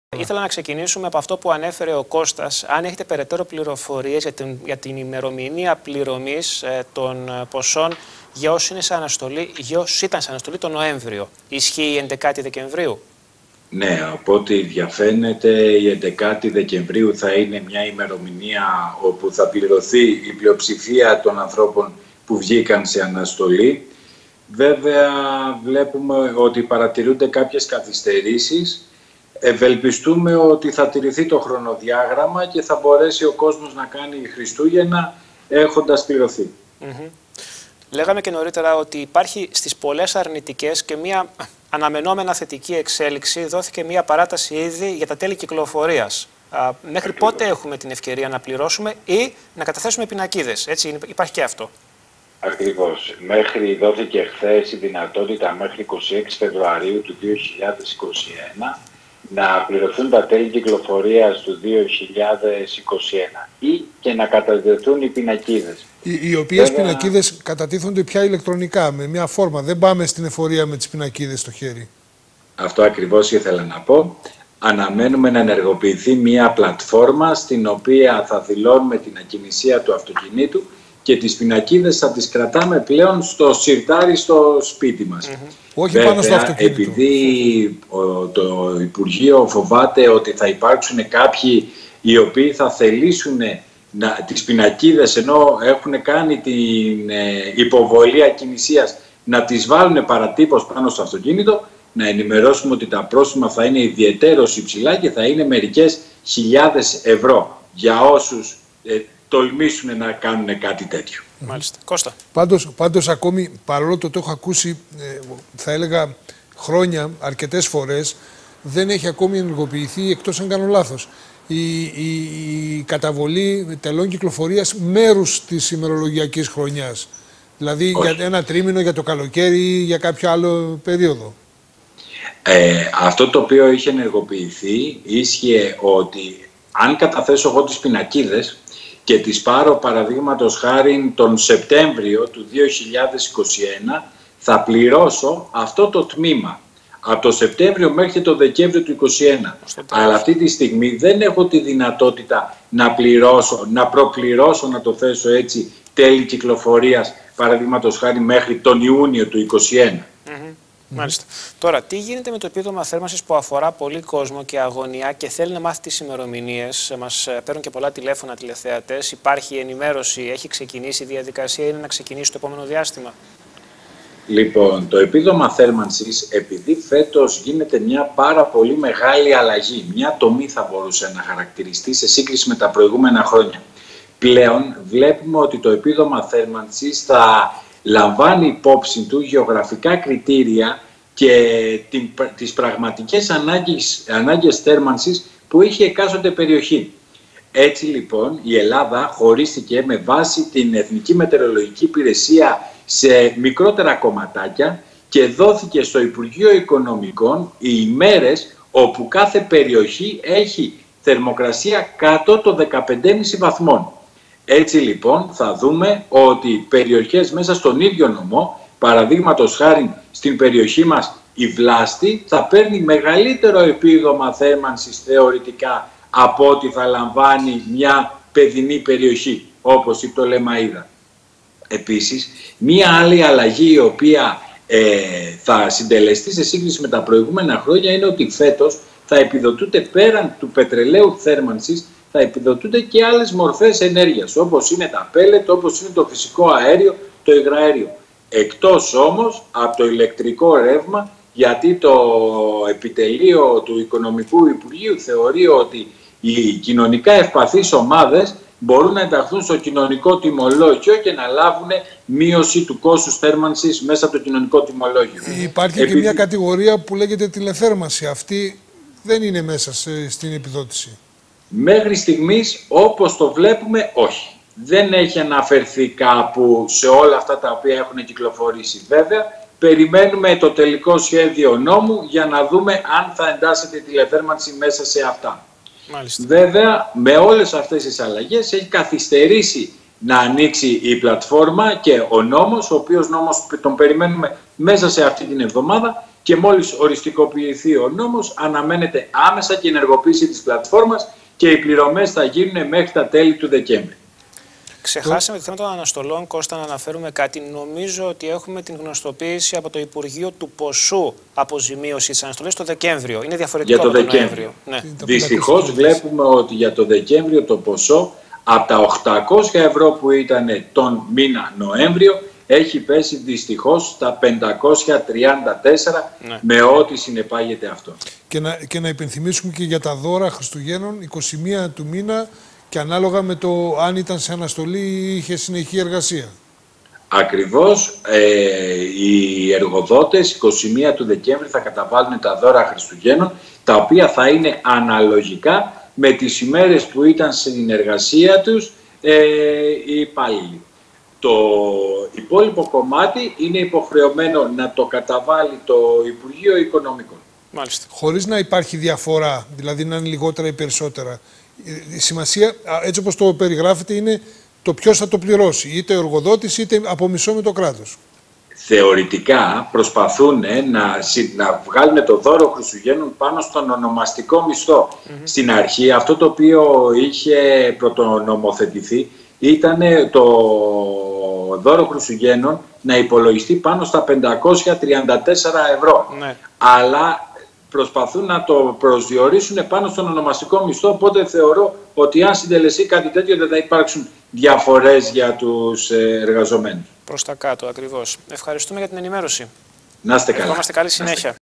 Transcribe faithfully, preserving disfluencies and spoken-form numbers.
Ήθελα να ξεκινήσουμε από αυτό που ανέφερε ο Κώστας. Αν έχετε περαιτέρω πληροφορίες για την, για την ημερομηνία πληρωμής ε, των ποσών για όσοι είναι σε αναστολή, για όσοι ήταν σε αναστολή τον Νοέμβριο. Ισχύει η έντεκα Δεκεμβρίου? Ναι, από ό,τι διαφαίνεται η έντεκα Δεκεμβρίου θα είναι μια ημερομηνία όπου θα πληρωθεί η πλειοψηφία των ανθρώπων που βγήκαν σε αναστολή. Βέβαια βλέπουμε ότι παρατηρούνται κάποιες καθυστερήσεις. Ευελπιστούμε ότι θα τηρηθεί το χρονοδιάγραμμα και θα μπορέσει ο κόσμος να κάνει Χριστούγεννα έχοντας πληρωθεί. Mm-hmm. Λέγαμε και νωρίτερα ότι υπάρχει στις πολλές αρνητικές και μια αναμενόμενα θετική εξέλιξη. Δόθηκε μια παράταση ήδη για τα τέλη κυκλοφορίας. Α, μέχρι Ακριβώς. Πότε έχουμε την ευκαιρία να πληρώσουμε ή να καταθέσουμε πινακίδες? Έτσι, υπάρχει και αυτό. Ακριβώς. Μέχρι δόθηκε χθες η δυνατότητα μέχρι είκοσι έξι Φεβρουαρίου του δύο χιλιάδες είκοσι ένα να πληρωθούν τα τέλη κυκλοφορίας του δύο χιλιάδες είκοσι ένα ή και να κατατεθούν οι πινακίδες. Οι, οι οποίες Βέβαια... πινακίδες κατατίθονται πια ηλεκτρονικά, με μια φόρμα. Δεν πάμε στην εφορία με τις πινακίδες στο χέρι. Αυτό ακριβώς ήθελα να πω. Αναμένουμε να ενεργοποιηθεί μια πλατφόρμα στην οποία θα δηλώνουμε την ακινησία του αυτοκινήτου και τις πινακίδες θα τις κρατάμε πλέον στο σιρτάρι στο σπίτι μας. Mm-hmm. Όχι Βέβαια, πάνω στο αυτοκίνητο. Επειδή ο, το Υπουργείο φοβάται ότι θα υπάρξουν κάποιοι οι οποίοι θα θελήσουν να, τις πινακίδες ενώ έχουν κάνει την ε, υποβολή ακινησίας να τις βάλουν παρατύπως πάνω στο αυτοκίνητο, να ενημερώσουμε ότι τα πρόστιμα θα είναι ιδιαιτέρως υψηλά και θα είναι μερικές χιλιάδες ευρώ για όσους ε, τολμήσουν να κάνουν κάτι τέτοιο. Μάλιστα. Κώστα. Πάντως, πάντως ακόμη, παρόλο το το έχω ακούσει, ε, θα έλεγα χρόνια, αρκετές φορές, δεν έχει ακόμη ενεργοποιηθεί, εκτός αν κάνω λάθος, η, η, η καταβολή τελών κυκλοφορίας μέρους της ημερολογιακής χρονιάς. Δηλαδή Όχι. για ένα τρίμηνο, για το καλοκαίρι ή για κάποιο άλλο περίοδο. Ε, αυτό το οποίο είχε ενεργοποιηθεί ίσχυε ότι αν καταθέσω εγώ τις πινακίδες και τις πάρω παραδείγματος χάρη τον Σεπτέμβριο του δύο χιλιάδες είκοσι ένα, θα πληρώσω αυτό το τμήμα από το Σεπτέμβριο μέχρι το Δεκέμβριο του είκοσι ένα. Αλλά αυτή τη στιγμή δεν έχω τη δυνατότητα να πληρώσω, να προπληρώσω, να το θέσω έτσι, τέλη κυκλοφορίας παραδείγματος χάρη μέχρι τον Ιούνιο του είκοσι ένα. Mm-hmm. Μάλιστα. Τώρα, τι γίνεται με το επίδομα θέρμανσης που αφορά πολύ κόσμο και αγωνία και θέλει να μάθει τις ημερομηνίες? Μας παίρνουν και πολλά τηλέφωνα τηλεθεατές. Υπάρχει ενημέρωση, έχει ξεκινήσει η διαδικασία, είναι να ξεκινήσει το επόμενο διάστημα? Λοιπόν, το επίδομα θέρμανσης, επειδή φέτος γίνεται μια πάρα πολύ μεγάλη αλλαγή, μια τομή θα μπορούσε να χαρακτηριστεί σε σύγκριση με τα προηγούμενα χρόνια. Πλέον βλέπουμε ότι το επίδομα θέρμανσης θα λαμβάνει υπόψη του γεωγραφικά κριτήρια και την, τις πραγματικές ανάγκες, ανάγκες θέρμανσης που είχε εκάστοτε περιοχή. Έτσι λοιπόν η Ελλάδα χωρίστηκε με βάση την Εθνική Μετεωρολογική Υπηρεσία σε μικρότερα κομματάκια και δόθηκε στο Υπουργείο Οικονομικών οι ημέρες όπου κάθε περιοχή έχει θερμοκρασία κάτω των δεκαπέντε κόμμα πέντε βαθμών. Έτσι λοιπόν θα δούμε ότι περιοχές μέσα στον ίδιο νομό, παραδείγματος χάρη στην περιοχή μας η Βλάστη, θα παίρνει μεγαλύτερο επίδομα θέρμανσης θεωρητικά από ό,τι θα λαμβάνει μια παιδινή περιοχή όπως η Πτολεμαΐδα. Επίσης, μία άλλη αλλαγή η οποία ε, θα συντελεστεί σε σύγκριση με τα προηγούμενα χρόνια είναι ότι φέτος θα επιδοτούνται πέραν του πετρελαίου θέρμανσης, θα επιδοτούνται και άλλες μορφές ενέργειας, όπως είναι τα πέλετ, όπως είναι το φυσικό αέριο, το υγραέριο. Εκτός όμως από το ηλεκτρικό ρεύμα, γιατί το επιτελείο του Οικονομικού Υπουργείου θεωρεί ότι οι κοινωνικά ευπαθείς ομάδες μπορούν να ενταχθούν στο κοινωνικό τιμολόγιο και να λάβουν μείωση του κόστους θέρμανσης μέσα από το κοινωνικό τιμολόγιο. Υπάρχει Επειδή... και μια κατηγορία που λέγεται τηλεθέρμανση. Αυτή δεν είναι μέσα σε, στην επιδότηση. Μέχρι στιγμής, όπως το βλέπουμε, όχι. Δεν έχει αναφερθεί κάπου σε όλα αυτά τα οποία έχουν κυκλοφορήσει. Βέβαια, περιμένουμε το τελικό σχέδιο νόμου για να δούμε αν θα εντάσσεται η τηλεθέρμανση μέσα σε αυτά. Μάλιστα. Βέβαια, με όλες αυτές τις αλλαγές έχει καθυστερήσει να ανοίξει η πλατφόρμα και ο νόμος, ο οποίος νόμος τον περιμένουμε μέσα σε αυτή την εβδομάδα και μόλις οριστικοποιηθεί ο νόμος αναμένεται άμεσα και η ενεργοποίηση της πλατφόρμας και οι πληρωμές θα γίνουν μέχρι τα τέλη του Δεκέμβρη. Ξεχάσαμε το θέμα των αναστολών, Κώστα, να αναφέρουμε κάτι. Νομίζω ότι έχουμε την γνωστοποίηση από το Υπουργείο του ποσού αποζημίωση της αναστολής το Δεκέμβριο. Είναι διαφορετικό για το από το Δεκέμβριο. Νοέμβριο. Ναι. Δυστυχώς βλέπουμε ότι για το Δεκέμβριο το ποσό από τα οκτακόσια ευρώ που ήταν τον μήνα Νοέμβριο έχει πέσει δυστυχώς στα πεντακόσια τριάντα τέσσερα, ναι, με ό,τι συνεπάγεται αυτό. Και να, και να υπενθυμίσουμε και για τα δώρα Χριστουγέννων, εικοστή πρώτη του μήνα, και ανάλογα με το αν ήταν σε αναστολή ή είχε συνεχή εργασία. Ακριβώς, ε, οι εργοδότες εικοστή πρώτη του Δεκέμβρη θα καταβάλουν τα δώρα Χριστουγέννων, τα οποία θα είναι αναλογικά με τις ημέρες που ήταν στην εργασία τους ε, οι υπάλληλοι. Το υπόλοιπο κομμάτι είναι υποχρεωμένο να το καταβάλει το Υπουργείο Οικονομικών. Μάλιστα. Χωρίς να υπάρχει διαφορά, δηλαδή να είναι λιγότερα ή περισσότερα. Η σημασία, έτσι όπως το περιγράφεται, είναι το ποιος θα το πληρώσει, είτε ο εργοδότης είτε από μισό με το κράτος. Θεωρητικά προσπαθούν να, να βγάλουν το δώρο Χριστουγέννων πάνω στον ονομαστικό μισθό. Mm-hmm. Στην αρχή αυτό το οποίο είχε πρωτονομοθετηθεί ήταν το δώρο Χριστουγέννων να υπολογιστεί πάνω στα πεντακόσια τριάντα τέσσερα ευρώ. Ναι. Αλλά προσπαθούν να το προσδιορίσουν πάνω στον ονομαστικό μισθό, οπότε θεωρώ ότι αν συντελεστεί κάτι τέτοιο δεν θα υπάρξουν διαφορές για τους εργαζομένους. Προς τα κάτω ακριβώς. Ευχαριστούμε για την ενημέρωση. Να είστε καλά. Ευχόμαστε καλή συνέχεια.